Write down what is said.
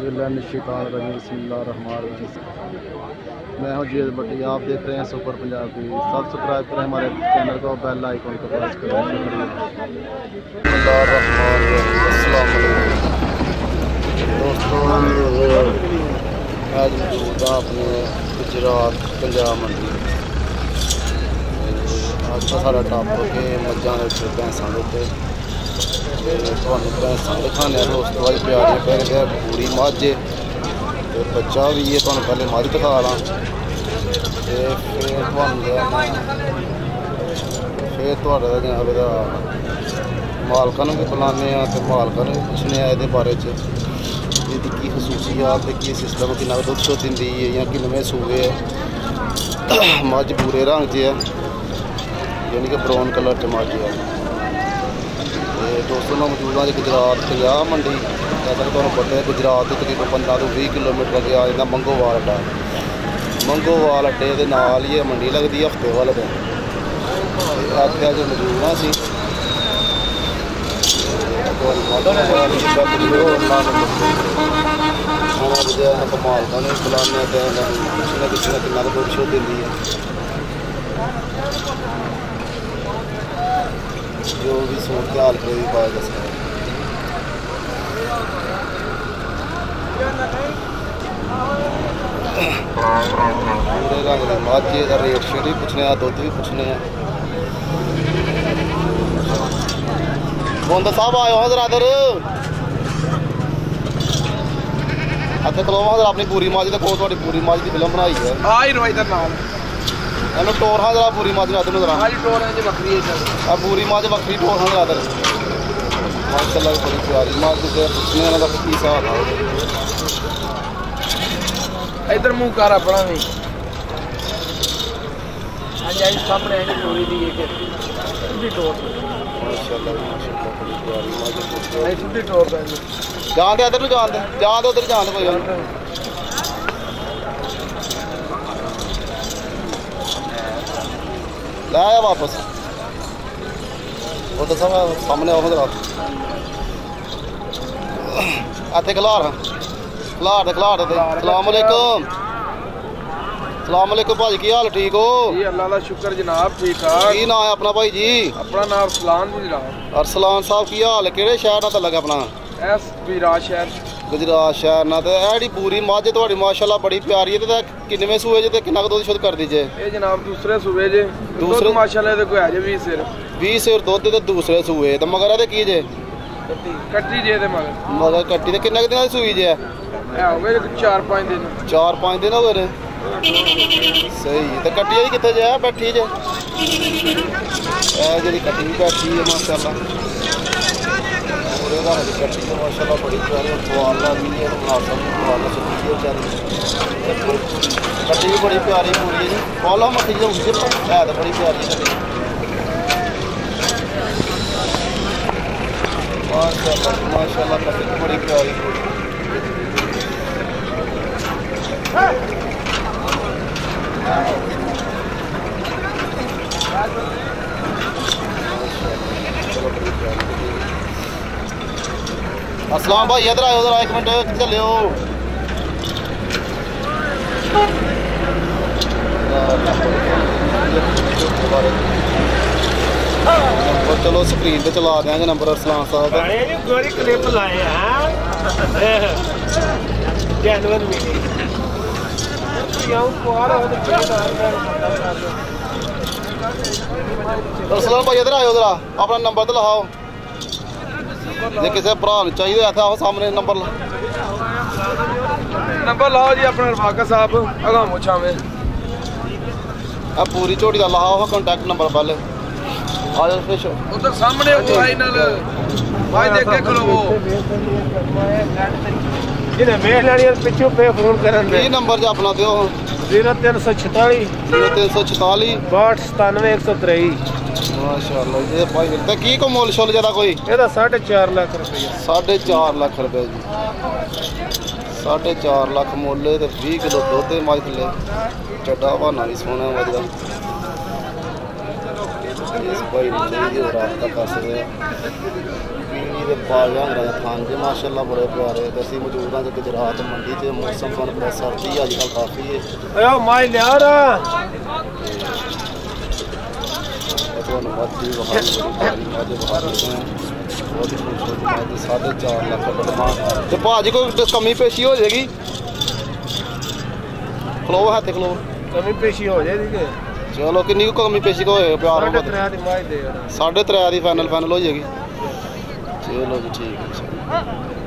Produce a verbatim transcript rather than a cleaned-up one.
मैं हूं जी बटी, आप देख रहे हैं सुपर पंजाब टीवी। सब्सक्राइब करें हमारे चैनल को, बेल आइकन को प्रेस करें। दोस्तों आज मौजूद अपने गुजरात पंजाब मंडी। आज का सारा टॉपिक है मझां के भैंसां के उत्ते। भैंसां दिखाने दोस्तों अज प्यारियां पै गए पूरी मझ तो बच्चा भी है। तुहानूं पहले मझ दिखा ला ते फिर फिर तुहाडे जनाब दा मालकां नूं भी बुलाने तो मालकां नूं भी पुछने ये बारे च इसकी की खसूसियात की सिस्टम कि दुध शुद्ध दी है या किनमें सूए है। मझ भूरे रंग च है यानी कि ब्राउन कलर च मझ है। दोस्तों मैं मौजूद हाँ गुजरात पंजाब मंडी। जैसा कि तुहानूं पता है गुजरात के तकरीबन पंद्रह तो बीस किलोमीटर अगे आ जाता मंगोवाल अड्डा। मंगोवाल अड्डे के नाल ही मंडी लगती है हफ्ते वाले दिन। अज अज मौजूद हाँ असीं मालकां नूं बुलाने पुछने किसी ने कितना दुध शुद्ध दी है। जो भी सूरत हाल कोई भी पाए दसना पूरे रंग की मझ का रेट शेट भी पुछने दुध भी पुछने। गोंदा साहब आयो जरा इधर अच्छा खलो जरा अपनी पूरी मझ को थोड़ी पूरी मझ की फिल्म बनाई है। इन्हूं टोर हाँ जरा पूरी मझ इधर जरा पूरी मझ बकरी टोर हाँ जरा इधर माशाल्लाह बड़ी प्यारी मझ पुछने का की हिसाब है। इधर मुँह कर अपना भी सामने पूरी दी टोर जान दे इधर जान दे जान दे उधर जान दे कोई गल लै आया वापस वो तो सब सामने आओ जरा इत्थे खलार खलार दे खलार दे। सलाम अलैकुम सलाम अलैकुम भाजी की हाल ठीक हो जी? अल्लाह का शुक्र जनाब ठीक ठाक। की नाम है अपना भाई जी? अपना नाम अरसलान जी जनाब। अरसलान साहब की हाल है? किहड़े शहर नाल तलक अपना? एस गुजरात शहर गुजरात शहर ना। तो यह पूरी मझ तुहाडी माशाल्लाह बड़ी प्यारी है। तो किन्नवें सूए जे ते किन्ना दुध शुद्ध कर दीजिए? ये जनाब दूसरे सूए जे दूसरे माशाल्लाह ते कोई है जे बीस सिर बीस सिर दुध ते दूसरे सूए तो मगर ये की जे कट्टी जे ते मगर मगर कट्टी ते किन्ने दिन दी सूई जे? हो गए चार पाँच दिन चार पाँच दिन हो गए सही। तो कट्टी जी कितने जे बैठी जे? जी कट्टी भी बैठी है माशाल्लाह पूरे घर की कट्टी है माशाल्लाह बड़ी प्यारी। फवाला भी है फवाला सुधी कट्टी भी बड़ी प्यारी पूरी है जी। फवाला मट्टी जो है तो बड़ी प्यारी कट्टी माशाल्लाह माशाल्लाह कट्टी बड़ी प्यारी पूरी। अस्सलाम भाई इधर आयो जरा एक मिनट चले हो। चलो स्क्रीन पे चला देंगे नंबर अरसलान साहब का। अरसलान भाई इधर आयो जरा अपना नंबर तो लाओ जे किसी भरा चाहिए ऐसा आओ सामने नंबर ला नंबर लाओ जी अपना रफाका साहब अगा मुछा में पूरी झोटी का लाओ कॉन्टैक्ट नंबर पहले आज उधर सामने भाई नाल भाई देख के खलोवो जिन्हें मेल लानी पिछू पे फोन करन दे नंबर जो अपना दियो जीरो तीन सौ छताली जीरो तीन सौ छताली बाहठ सतानवे एक सौ त्रेई। माशाल्लाह ये भाई तो की को मोल शोल ज्यादा कोई ਇਹਦਾ साढ़े चार लाख रुपया साढ़े चार लाख रुपये जी साढ़े चार लाख मुल तो बीस किलो दुध मझ थले चड्डा बहाना भी सोना मझ का इस भाई ने चाहिए रात का कर सकते पीली ते बाजा अंगरा दे थान जे माशाअल्लाह बड़े प्यारे ते असीं मौजूद हां गुजरात मंडी ते मौसम तुहानूं पता सर्दी अजकल काफ़ी है ਓ ਮਾਈ ਲਿਆ ਰਾ ਤੁਹਾਨੂੰ ਵੱਧਦੀ ਵਹਾਈ ਅੱਜ ਵਹਾ ਦਿੱਤੇ हैं बहुत ही खूबसूरत मज साढ़े चार लाख बदमा तो भाजी कोई कमी पेशी हो जाएगी खलो है ते खलो ਕਮੀ ਪੇਸ਼ੀ ਹੋ ਜਾਏਗੀ चलो किन्नी को कमी पेशी को होएगा प्यार ਸਾਢੇ मोहब्बत त्रै ਦੀ ਮਾਈ ਦੇ साढ़े त्रै की फाइनल फाइनल हो जाएगी चलो जी ठीक है